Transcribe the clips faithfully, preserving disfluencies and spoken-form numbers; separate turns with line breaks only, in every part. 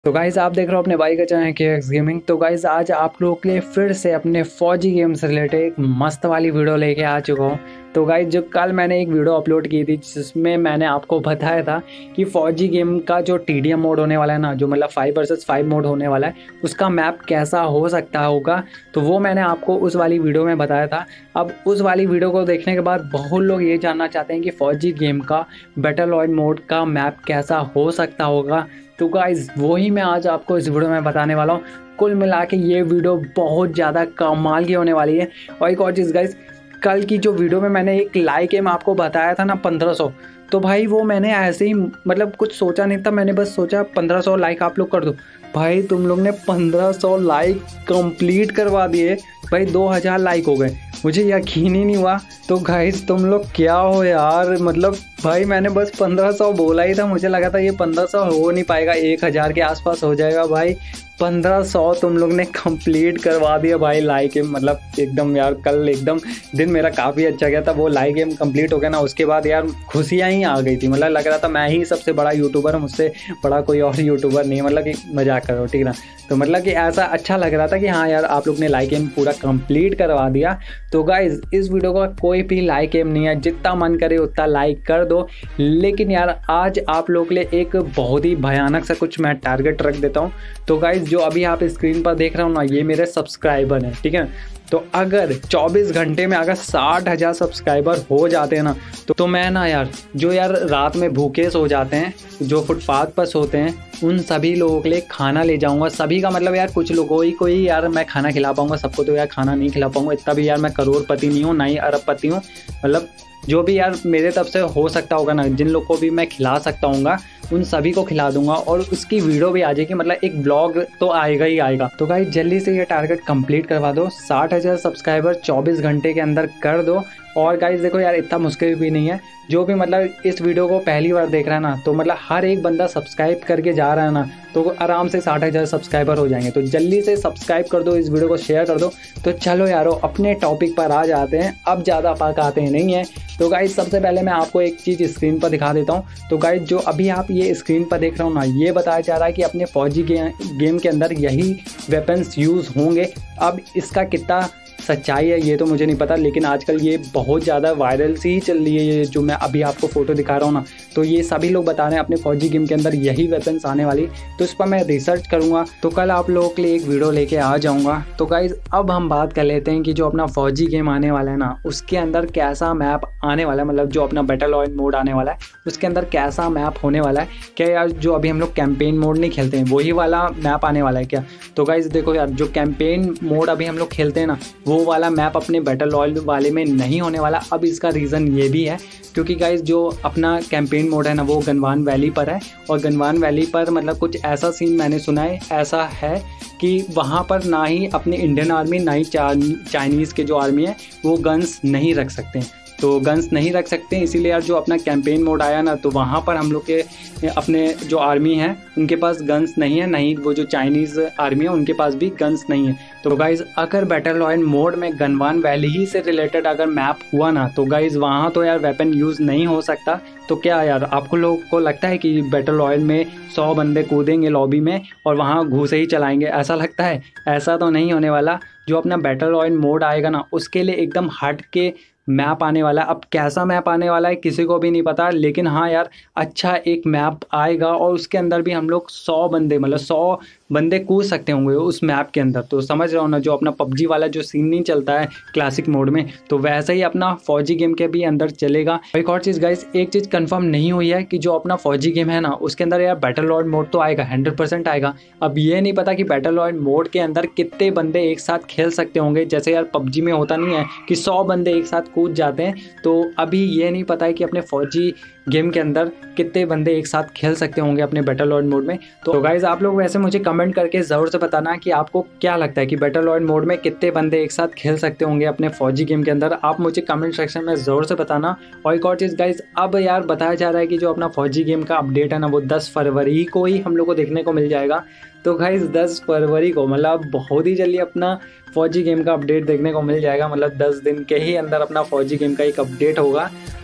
तो गाइज़ आप देख रहे हो अपने भाई का चैनल के एक्स गेमिंग। तो गाइज़ आज आप लोगों के लिए फिर से अपने फौजी गेम से रिलेटेड एक मस्त वाली वीडियो लेके आ चुका हूँ। तो गाइज़ जो कल मैंने एक वीडियो अपलोड की थी जिसमें मैंने आपको बताया था कि फौजी गेम का जो टीडीएम मोड होने वाला है ना, जो मतलब फाइव वर्सेस फाइव मोड होने वाला है, उसका मैप कैसा हो सकता होगा, तो वो मैंने आपको उस वाली वीडियो में बताया था। अब उस वाली वीडियो को देखने के बाद बहुत लोग ये जानना चाहते हैं कि फौजी गेम का बैटल रॉयल मोड का मैप कैसा हो सकता होगा। तो गाइज़ वही मैं आज आपको इस वीडियो में बताने वाला हूँ। कुल मिला के ये वीडियो बहुत ज़्यादा कमाल की होने वाली है। और एक और चीज़ गाइज़, कल की जो वीडियो में मैंने एक लाइक एम आपको बताया था ना पंद्रह सौ, तो भाई वो मैंने ऐसे ही मतलब कुछ सोचा नहीं था, मैंने बस सोचा पंद्रह सौ लाइक आप लोग कर दो। भाई तुम लोग ने पंद्रह सौ लाइक कंप्लीट करवा दिए। भाई दो हज़ार लाइक हो गए, मुझे यकीन ही नहीं हुआ। तो गाइस तुम लोग क्या हो यार, मतलब भाई मैंने बस पंद्रह सौ बोला ही था, मुझे लगा था ये पंद्रह सौ हो नहीं पाएगा, एक हज़ार के आसपास हो जाएगा। भाई पंद्रह सौ तुम लोग ने कंप्लीट करवा दिया भाई लाइक एम, मतलब एकदम यार कल एकदम दिन मेरा काफ़ी अच्छा गया था। वो लाइक एम कंप्लीट हो गया ना, उसके बाद यार खुशियाँ ही आ गई थी। मतलब लग रहा था मैं ही सबसे बड़ा यूट्यूबर हूँ, मुझसे बड़ा कोई और यूट्यूबर नहीं है। मतलब कि मजाक करो ठीक ना, तो मतलब कि ऐसा अच्छा लग रहा था कि हाँ यार आप लोग ने लाइक एम पूरा कंप्लीट करवा दिया। तो गाइज इस वीडियो का कोई भी लाइक एम नहीं है, जितना मन करे उतना लाइक कर दो। लेकिन यार आज आप लोग के लिए एक बहुत ही भयानक सा कुछ मैं टारगेट रख देता हूँ। तो गाइज जो अभी आप स्क्रीन पर देख रहे हो ना, ये मेरे सब्सक्राइबर हैं, ठीक है। तो अगर चौबीस घंटे में अगर साठ हज़ार सब्सक्राइबर हो जाते हैं ना, तो, तो मैं ना यार जो यार रात में भूखे सो जाते हैं, जो फुटपाथ पर सोते हैं, उन सभी लोगों के लिए खाना ले जाऊंगा। सभी का मतलब यार कुछ लोगों ही को ही यार मैं खाना खिला पाऊंगा, सबको तो यार खाना नहीं खिला पाऊंगा। इतना भी यार मैं करोड़पति नहीं हूँ, ना ही अरबपति हूँ। मतलब जो भी यार मेरे तरफ से हो सकता होगा ना, जिन लोग को भी मैं खिला सकता हूँ उन सभी को खिला दूंगा और उसकी वीडियो भी आ जाएगी। मतलब एक ब्लॉग तो आएगा ही आएगा। तो गाइस जल्दी से ये टारगेट कंप्लीट करवा दो, साठ हज़ार सब्सक्राइबर चौबीस घंटे के अंदर कर दो। और गाइस देखो यार इतना मुश्किल भी नहीं है, जो भी मतलब इस वीडियो को पहली बार देख रहा है ना, तो मतलब हर एक बंदा सब्सक्राइब करके जा रहा है ना, तो आराम से साठ हज़ार सब्सक्राइबर हो जाएंगे। तो जल्दी से सब्सक्राइब कर दो, इस वीडियो को शेयर कर दो। तो चलो यारो अपने टॉपिक पर आ जाते हैं, अब ज़्यादा पकाते हैं नहीं है। तो गाइस सबसे पहले मैं आपको एक चीज़ स्क्रीन पर दिखा देता हूँ। तो गाइस जो अभी आप ये स्क्रीन पर देख रहे हो ना, ये बताया जा रहा है कि अपने फौजी गेम के अंदर यही वेपन्स यूज़ होंगे। अब इसका कितना सच्चाई है ये तो मुझे नहीं पता, लेकिन आजकल ये बहुत ज़्यादा वायरल सी ही चल रही है। ये जो मैं अभी आपको फ़ोटो दिखा रहा हूँ ना, तो ये सभी लोग बता रहे हैं अपने फौजी गेम के अंदर यही वेपन्स आने वाली। तो इस पर मैं रिसर्च करूँगा, तो कल आप लोगों के लिए एक वीडियो लेके आ जाऊँगा। तो गाइज़ अब हम बात कर लेते हैं कि जो अपना फौजी गेम आने वाला है ना, उसके अंदर कैसा मैप आने वाला है। मतलब जो अपना बैटल रॉयल मोड आने वाला है उसके अंदर कैसा मैप होने वाला है। क्या यार जो अभी हम लोग कैंपेन मोड नहीं खेलते हैं वही वाला मैप आने वाला है क्या? तो गाइज़ देखो यार जो कैंपेन मोड अभी हम लोग खेलते हैं ना, वो वाला मैप अपने बैटल रॉयल वाले में नहीं होने वाला। अब इसका रीज़न ये भी है क्योंकि गाइस जो अपना कैंपेन मोड है ना, वो गनवान वैली पर है। और गनवान वैली पर मतलब कुछ ऐसा सीन मैंने सुना है, ऐसा है कि वहाँ पर ना ही अपनी इंडियन आर्मी ना ही चाइनीज़ के जो आर्मी है वो गन्स नहीं रख सकते हैं। तो गन्स नहीं रख सकते हैं, इसीलिए यार जो अपना कैंपेन मोड आया ना, तो वहाँ पर हम लोग के अपने जो आर्मी है उनके पास गन्स नहीं है, नहीं वो जो चाइनीज़ आर्मी है उनके पास भी गन्स नहीं है। तो गाइज़ अगर बैटल रॉयल मोड में गनवान वैली ही से रिलेटेड अगर मैप हुआ ना, तो गाइज़ वहाँ तो यार वेपन यूज़ नहीं हो सकता। तो क्या यार आपको लोगों को लगता है कि बैटल रॉयल में सौ बंदे कूदेंगे लॉबी में और वहाँ घूसे ही चलाएंगे? ऐसा लगता है? ऐसा तो नहीं होने वाला। जो अपना बैटल रॉयल मोड आएगा ना, उसके लिए एकदम हट के मैप आने वाला है। अब कैसा मैप आने वाला है किसी को भी नहीं पता, लेकिन हाँ यार अच्छा एक मैप आएगा और उसके अंदर भी हम लोग सौ बंदे मतलब सौ बंदे कूद सकते होंगे उस मैप के अंदर। तो समझ रहा हो ना, जो अपना पबजी वाला जो सीन नहीं चलता है क्लासिक मोड में, तो वैसे ही अपना फौजी गेम के भी अंदर चलेगा। एक और चीज़ गाइस, एक चीज़ कंफर्म नहीं हुई है कि जो अपना फौजी गेम है ना, उसके अंदर यार बैटल रॉयल मोड तो आएगा, हंड्रेड परसेंट आएगा। अब ये नहीं पता कि बैटल रॉयल मोड के अंदर कितने बंदे एक साथ खेल सकते होंगे। जैसे यार पबजी में होता नहीं है कि सौ बंदे एक साथ कूद जाते हैं, तो अभी ये नहीं पता है कि अपने फौजी गेम के अंदर कितने बंदे एक साथ खेल सकते होंगे अपने बैटल रॉयल मोड में। तो गाइज आप लोग वैसे मुझे कमेंट करके ज़रूर से बताना कि आपको क्या लगता है कि बैटल रॉयल मोड में कितने बंदे एक साथ खेल सकते होंगे अपने फौजी गेम के अंदर। आप मुझे कमेंट सेक्शन में ज़रूर से बताना। और एक और चीज़ गाइज, अब यार बताया जा रहा है कि जो अपना फौजी गेम का अपडेट है ना, वो दस फरवरी को ही हम लोग को देखने को मिल जाएगा। तो गाइज दस फरवरी को मतलब बहुत ही जल्दी अपना फौजी गेम का अपडेट देखने को मिल जाएगा। मतलब दस दिन के ही अंदर अपना फौजी गेम का एक अपडेट होगा।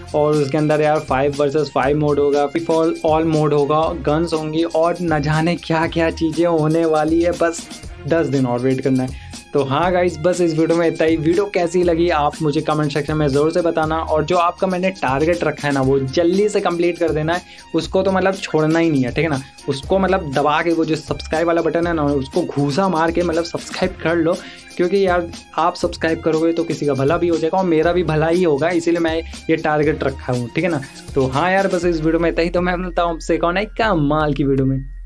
और उसके अंदर यार फाइव वर्सेस फाइव मोड होगा, फ्री फॉर ऑल मोड होगा, गन्स होंगी और न जाने क्या क्या चीज़ें होने वाली है। बस दस दिन और वेट करना है। तो हाँ गाइस, बस इस वीडियो में इतना ही। वीडियो कैसी लगी आप मुझे कमेंट सेक्शन में ज़रूर से बताना, और जो आपका मैंने टारगेट रखा है ना वो जल्दी से कंप्लीट कर देना है, उसको तो मतलब छोड़ना ही नहीं है, ठीक है ना। उसको मतलब दबा के वो जो सब्सक्राइब वाला बटन है ना उसको घूसा मार के मतलब सब्सक्राइब कर लो, क्योंकि यार आप सब्सक्राइब करोगे तो किसी का भला भी हो जाएगा और मेरा भी भला ही होगा, इसीलिए मैं ये टारगेट रखा हूँ, ठीक है ना। तो हाँ यार, बस इस वीडियो में इतना ही। तो मैं मिलता हूँ आपसे कौन है कमाल की वीडियो में।